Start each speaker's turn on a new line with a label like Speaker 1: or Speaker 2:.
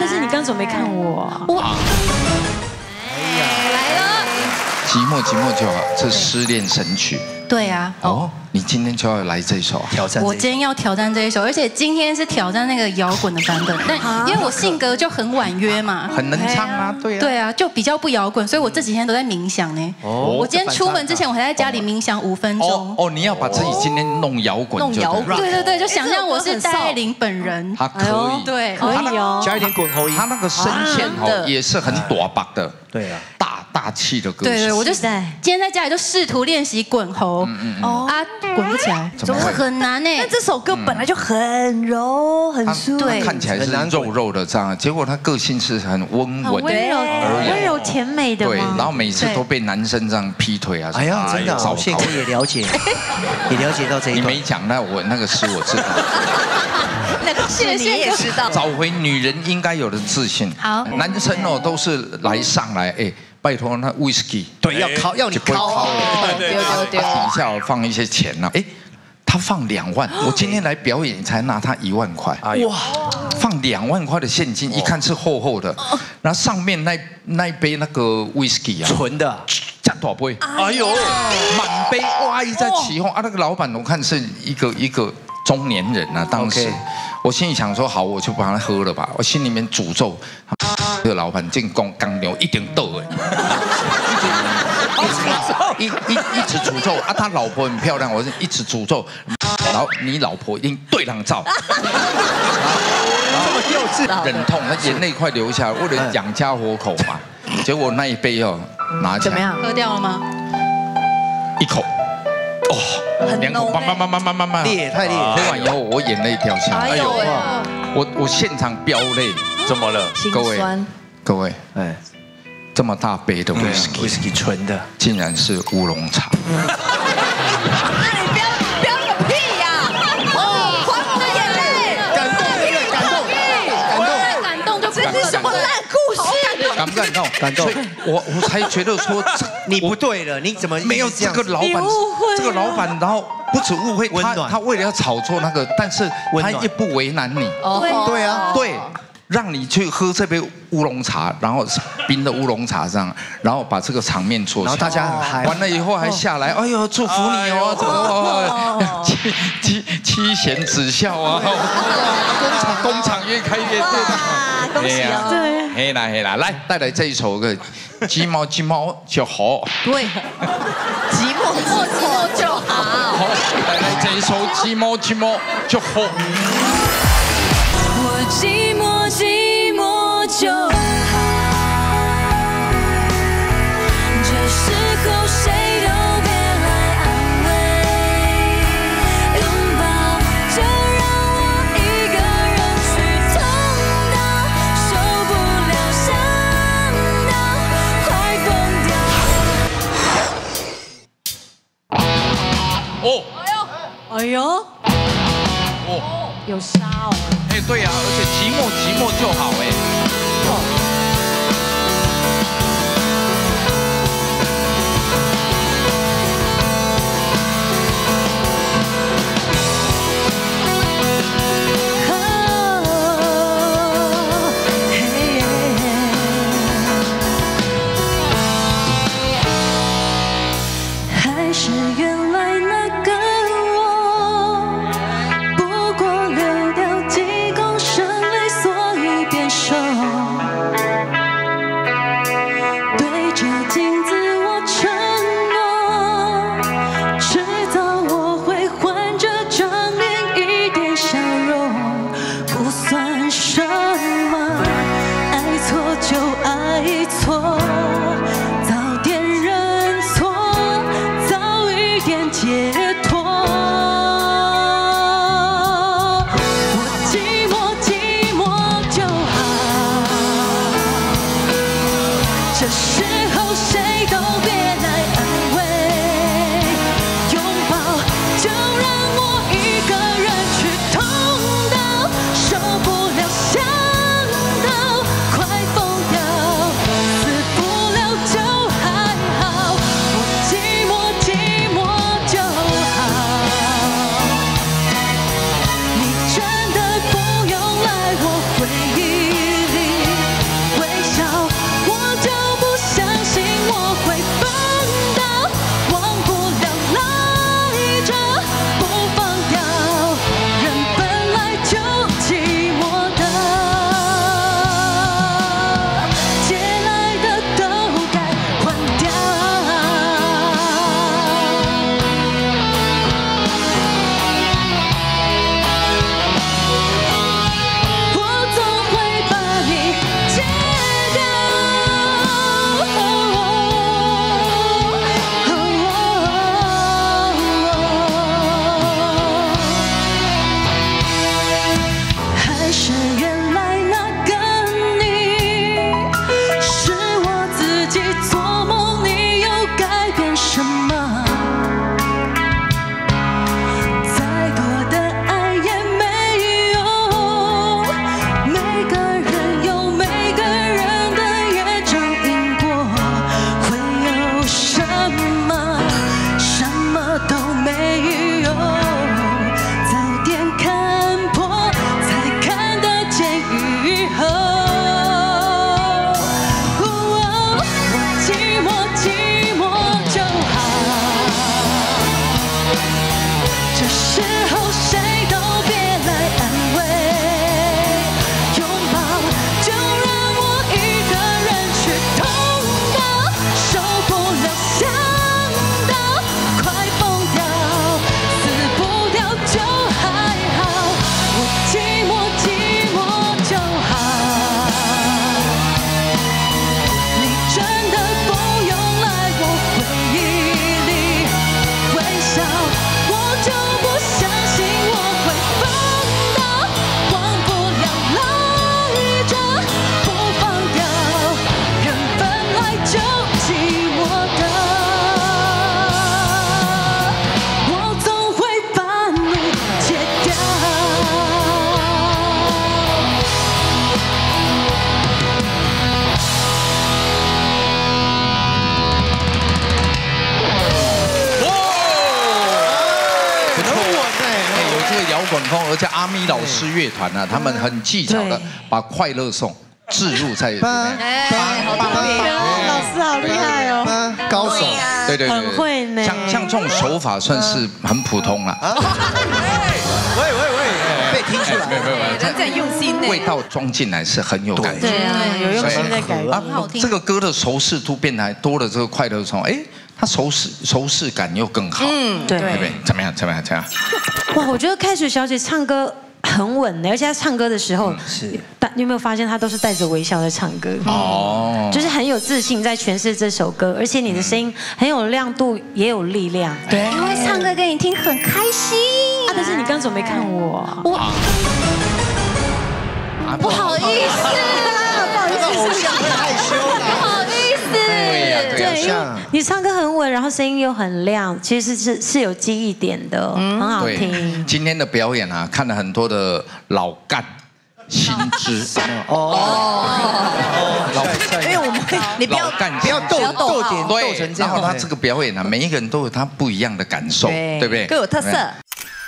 Speaker 1: 但是你刚准没看我，
Speaker 2: 来了，
Speaker 3: 寂寞寂寞就好，这失恋神曲。
Speaker 2: 对啊，
Speaker 3: 哦，你今天就要来这首
Speaker 4: 挑战。
Speaker 2: 我今天要挑战这一首，而且今天是挑战那个摇滚的版本，但因为我性格就很婉约嘛，
Speaker 3: 很能唱啊，对啊，
Speaker 2: 对啊，就比较不摇滚，所以我这几天都在冥想呢。我今天出门之前，我还在家里冥想5分钟。
Speaker 3: 哦，你要把自己今天弄摇滚，
Speaker 1: 弄摇滚，
Speaker 2: 对对对，就想象我是戴爱玲本人。
Speaker 3: 他可以，
Speaker 2: 对，
Speaker 1: 可以哦，
Speaker 4: 加一点滚喉音。
Speaker 3: 他那个声线哦也是很短把的，
Speaker 4: 对啊，
Speaker 3: 大气的歌。
Speaker 2: 对对，我就今天在家里就试图练习滚喉，滚不起来，
Speaker 3: 怎么会
Speaker 2: 很难呢？
Speaker 1: 但这首歌本来就很柔很舒服，
Speaker 3: 看起来是肉肉的这样，结果他个性是很温文、
Speaker 1: 温柔甜美的。
Speaker 3: 对，然后每次都被男生这样劈腿啊。
Speaker 4: 哎呀，真的，我现在也了解，也了解到这一段。
Speaker 3: 你没讲，那我那个诗我知道。
Speaker 1: 那个是你也知道。
Speaker 3: 找回女人应该有的自信。
Speaker 2: 好，
Speaker 3: 男生哦都是来上来，哎，拜托那 whisky，
Speaker 4: 对，要敲，要你敲。
Speaker 1: 对，
Speaker 3: 底下放一些钱呢，哎。他放2万，我今天来表演才拿他1万块，哇！放2万块的现金，一看是厚厚的，然后上面那一杯那个 whisky 啊，
Speaker 4: 纯的，
Speaker 3: 这大杯，哎呦，满杯哇，一在起哄啊！那个老板我看是一个中年人啊，当时我心里想说，好，我就把它喝了吧，我心里面诅咒这个老板进攻刚牛一点豆哎。一直诅咒啊！他老婆很漂亮，我是一直诅咒。然后你老婆一定对狼照，这
Speaker 4: 么幼稚，
Speaker 3: 忍痛，他眼泪快流下来，为了养家活口嘛。结果那一杯哦，拿起来
Speaker 1: 怎么样？
Speaker 2: 喝掉了吗？
Speaker 3: 一口，哦，2口，慢慢，
Speaker 4: 烈太烈。
Speaker 3: 喝完以后，我眼泪掉下来。
Speaker 1: 哎呦，
Speaker 3: 我现场飙泪，怎么了？各位，哎。这么大杯的 whisky
Speaker 4: 纯的，
Speaker 3: 竟然是乌龙茶。
Speaker 1: 那你飙个屁呀！狂我的眼泪，
Speaker 2: 感动就
Speaker 1: 这是什么烂故事？
Speaker 3: 感不感动？感动。我才觉得说
Speaker 4: 你不对了，你怎么
Speaker 3: 没有这个老板？这个老板，然后不止误会他为了要炒作那个，但是他也不为难你。
Speaker 4: 对啊，
Speaker 3: 对。让你去喝这杯乌龙茶，然后冰的乌龙茶这样，然后把这个场面做起来，
Speaker 4: 然后大家很嗨，
Speaker 3: 完了以后还下来，哎呦，祝福你哦，怎么妻贤子孝啊，工厂越开越大，
Speaker 1: 恭喜啊！
Speaker 2: 对，
Speaker 3: 黑啦，来带来这一首歌，鸡毛就好，
Speaker 2: 对，
Speaker 1: 寂寞就好，
Speaker 3: 好，带来这一首鸡毛就好。
Speaker 5: 我寂寞就好，这时候谁都别来安慰，拥抱就让我一个人去痛到受不了，想到快疯掉。
Speaker 1: 哎呦，有沙哦。
Speaker 3: 哎，对啊，而且寂寞就好哎。
Speaker 5: 还是原来那个我，不过流掉几公升泪，所以变瘦。对着镜子我承诺，迟早我会换这张脸，一点笑容不算什么，爱错就爱错。解脱，我寂寞就好，这时候谁都别来安慰，拥抱就让我一个人去痛到受不了，想到快疯掉，死不了就还好，我寂寞。你真的不用来我回忆里
Speaker 3: 风，而且阿咪老师乐团啊，他们很技巧的把快乐颂置入在里面。
Speaker 1: 好特别哦，
Speaker 5: 老师好厉害哦，
Speaker 4: 高手，
Speaker 3: 对，
Speaker 5: 很会呢。
Speaker 3: 像这种手法算是很普通啦。
Speaker 4: 喂，被听出来，
Speaker 1: 人在用心呢，
Speaker 3: 味道装进来是很有感觉。
Speaker 5: 对啊，有用心在改
Speaker 3: 啊
Speaker 2: 很好听
Speaker 3: 这个歌的熟视度变得多了这个快乐颂，哎，它熟视感又更好。
Speaker 5: 对
Speaker 3: 对不对？怎么样？
Speaker 5: 哇，我觉得开水小姐唱歌很稳的，而且她唱歌的时候，
Speaker 4: 是，
Speaker 5: 你有没有发现她都是带着微笑在唱歌？
Speaker 3: 哦，
Speaker 5: 就是很有自信在诠释这首歌，而且你的声音很有亮度，也有力量。
Speaker 2: 对，因为唱歌给你听很开心。
Speaker 5: 但是你刚怎么没看我？
Speaker 2: 不好意思啦，不好意思，
Speaker 4: 偶像会害羞
Speaker 2: 不好意思。
Speaker 3: 对呀，
Speaker 5: 对，因为你唱歌很稳，然后声音又很亮，其实是有记忆点的，很好听。
Speaker 3: 今天的表演啊，看了很多的老干新知
Speaker 1: 因为我们你不要
Speaker 3: 老干
Speaker 4: 不要斗点斗成这样。
Speaker 3: 然后他这个表演啊，每一个人都有他不一样的感受，对不对？
Speaker 1: 各有特色。